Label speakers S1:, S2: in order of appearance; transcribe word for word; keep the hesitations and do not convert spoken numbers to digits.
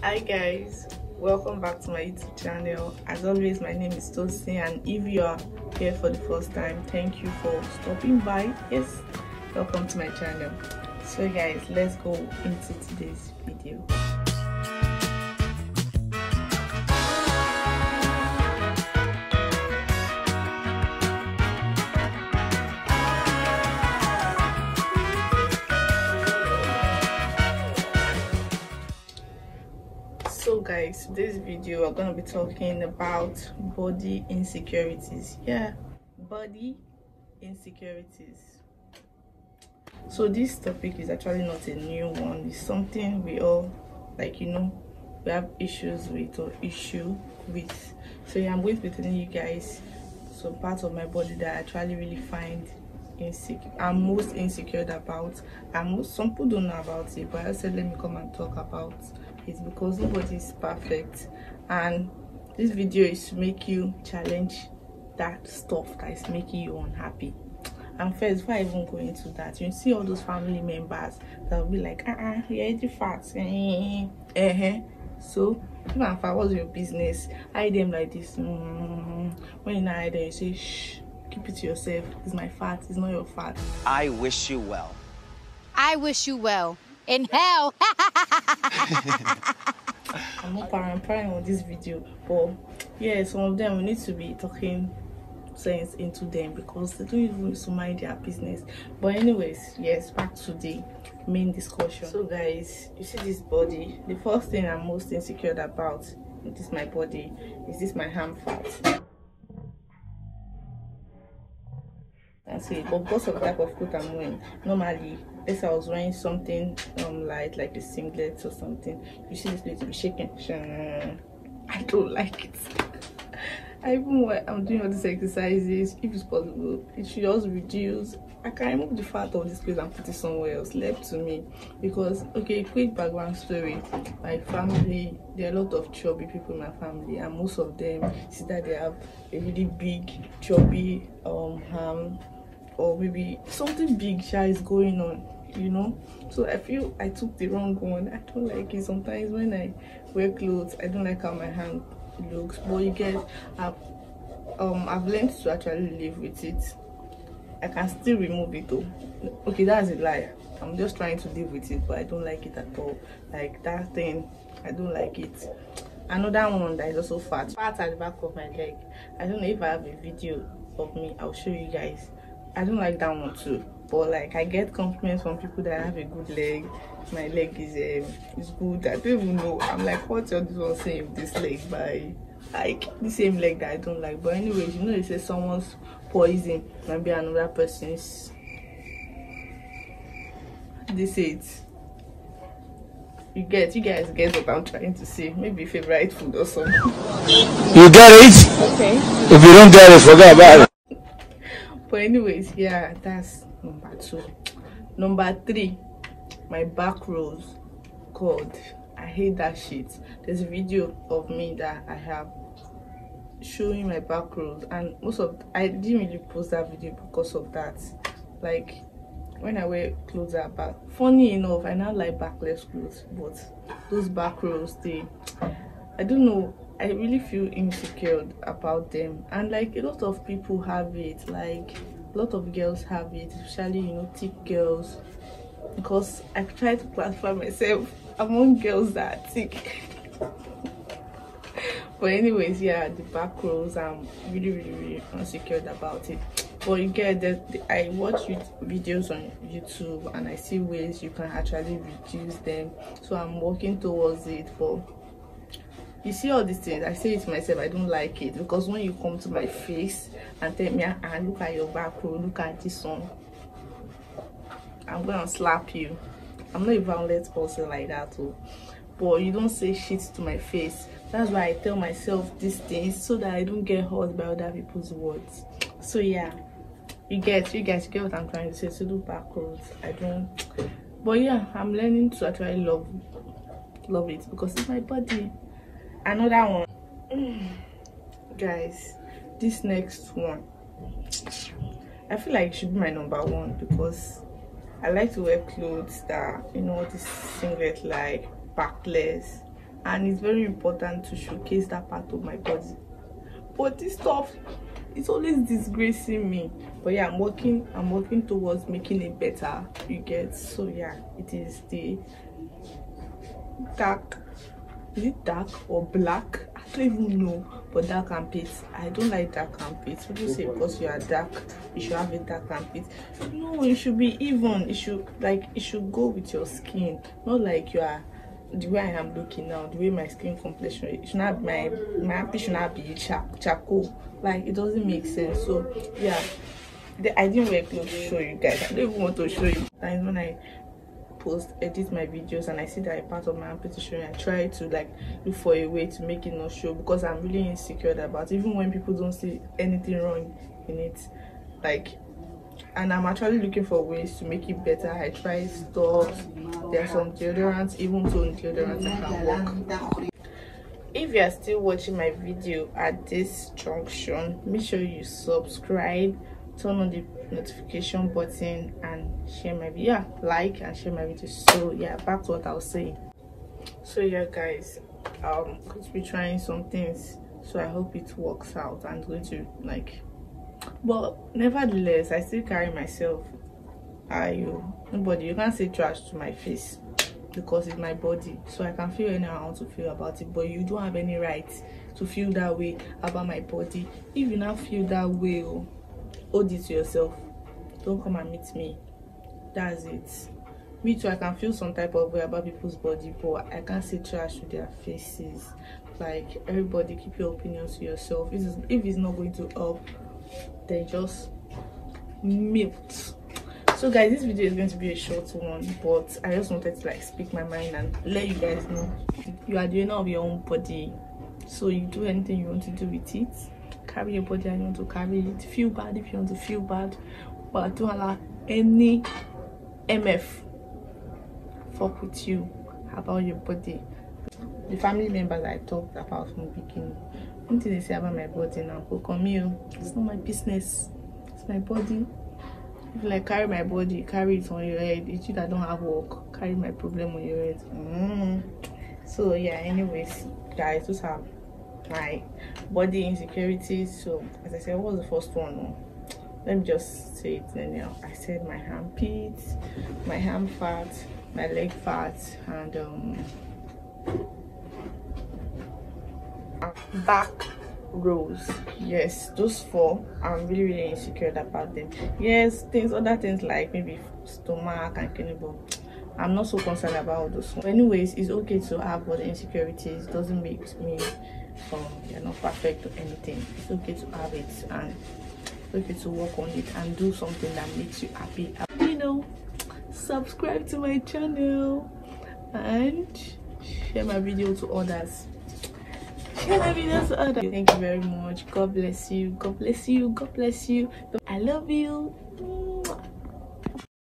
S1: Hi guys, welcome back to my YouTube channel. As always, my name is Tosin, and if you are here for the first time, thank you for stopping by. Yes, welcome to my channel. So guys, let's go into today's video. So guys, today's video we're going to be talking about body insecurities. Yeah, body insecurities. So this topic is actually not a new one. It's something we all, like, you know, we have issues with or issue with. So yeah, I'm going to be telling you guys some parts of my body that I actually really find insecure, I'm most insecure about, and most some people don't know about it, but I said let me come and talk about it because nobody is perfect, and this video is to make you challenge that stuff that is making you unhappy. And first, before I even go into that, you see all those family members that will be like, uh-uh, you're already fat. Uh-huh. So, if I'm fat, what's your business? Hide them like this. Mm-hmm. When you hide them, you say, shh, keep it to yourself. It's my fat, it's not your fat.
S2: I wish you well.
S3: I wish you well. In hell.
S1: I'm not parent on this video, but yeah, some of them we need to be talking sense into them because they don't even to mind their business. But anyways, yes, back to the main discussion. So guys, you see this body, the first thing I'm most insecure about in this my body is this my ham fat. That's it. But because of the type of clothes I'm wearing, normally if I was wearing something um light like a singlet or something, you see this place to be shaking. I don't like it. I even when I'm doing all these exercises, if it's possible, it should just reduce. I can remove the fat of this place and put it somewhere else, left to me. Because okay, quick background story. My family, there are a lot of chubby people in my family, and most of them see that they have a really big chubby um ham, or maybe something big is going on, you know. So I feel I took the wrong one. I don't like it. Sometimes when I wear clothes, I don't like how my hand looks, but you get I've, um I've learned to actually live with it. I can still remove it though. Okay, that's a lie. I'm just trying to live with it, but I don't like it at all. Like that thing, I don't like it. Another one that is also fat fat at the back of my leg. I don't know if I have a video of me, I'll show you guys. I don't like that one too, but like I get compliments from people that have a good leg. My leg is um is good. I don't even know. I'm like, what's your this one saying with this leg? By like the same leg that I don't like. But anyways, you know, they say someone's poison might be another person's. They say it. You get, you guys get what I'm trying to say. Maybe favorite food or something.
S4: You get it?
S1: Okay.
S4: If you don't get it, forget about it.
S1: But anyways, yeah, that's number two. Number three, my back rolls. God, I hate that shit. There's a video of me that I have showing my back rolls, and most of I didn't really post that video because of that. Like when I wear clothes that are back, funny enough, I now like backless clothes, but those back rolls, they, I don't know, I really feel insecure about them. And like a lot of people have it, like a lot of girls have it, especially, you know, thick girls, because I try to classify myself among girls that are thick. But anyways, yeah, the back rolls, I'm really really really insecure about it. But you get that I watch videos on YouTube and I see ways you can actually reduce them, so I'm working towards it. But you see all these things, I say it to myself, I don't like it, because when you come to my face and tell me, ah, look at your back roll, look at this one, I'm gonna slap you. I'm not a violent person like that too, but you don't say shit to my face. That's why I tell myself these things, so that I don't get hurt by other people's words. So yeah, you get you guys get what I'm trying to say. So do back rolls, I don't, but yeah, I'm learning to actually love love it because it's my body. Another one, guys, this next one, I feel like it should be my number one because I like to wear clothes that, you know, this singlet like backless, and it's very important to showcase that part of my body. But this stuff, it's always disgracing me. But yeah, I'm working I'm working towards making it better, you get. So yeah, it is the dark, is it dark or black? I don't even know. But dark armpits, I don't like dark armpits. People say because you are dark you should have a dark armpit. No, it should be even. It should like it should go with your skin, not like you are the way I am looking now, the way my skin complexion. It should not, my my armpit should not be charcoal. Like, it doesn't make sense. So yeah, the, I didn't wear clothes to show you guys. I don't even want to show you. And when I post edit my videos and I see that a part of my armpit is showing, I try to like look for a way to make it not show, because I'm really insecure about it, even when people don't see anything wrong in it. Like, and I'm actually looking for ways to make it better. I try stuff. There are some deodorants, even tone deodorants I can work. If you are still watching my video at this junction, make sure you subscribe, turn on the notification button, and share my video. Yeah, like and share my video. So yeah, back to what I was saying. So yeah guys, um going to be trying some things, so I hope it works out. I'm going to like, but nevertheless I still carry myself. Are you nobody, you can't say trash to my face, because it's my body, so I can feel anyhow I want to feel about it. But you don't have any right to feel that way about my body. If you now feel that way, oh, hold it to yourself. Don't come and meet me. That's it. Me too, I can feel some type of way about people's body, but I can't say trash to their faces. Like, everybody keep your opinions to yourself. If it's, if it's not going to help, then just mute. So guys, this video is going to be a short one, but I just wanted to like speak my mind and let you guys know you are the owner of your own body. So you do anything you want to do with it. Carry your body and you want to carry it. Feel bad if you want to feel bad, but don't allow any M F fuck with you about your body. The family members I talked about from the beginning, one thing they say about my body now, go come here, it's not my business, it's my body. If you like carry my body, carry it on your head. It's you that don't have work, carry my problem on your head. Mm. So yeah, anyways guys, those are my body insecurities. So as I said, what was the first one? No? Let me just say it anyhow. I said my armpits, my hand fat, my leg fat, and um back rows. Yes, those four, I'm really really insecure about them. Yes, things, other things like maybe stomach and kidney, but I'm not so concerned about those ones. But anyways, it's okay to have body insecurities. It doesn't make me um you're not perfect or anything. It's okay to have it, and it's okay to work on it and do something that makes you happy. You know, subscribe to my channel and share my video to others. Share my videos to others. Thank you very much. God bless you. God bless you. God bless you. I love you.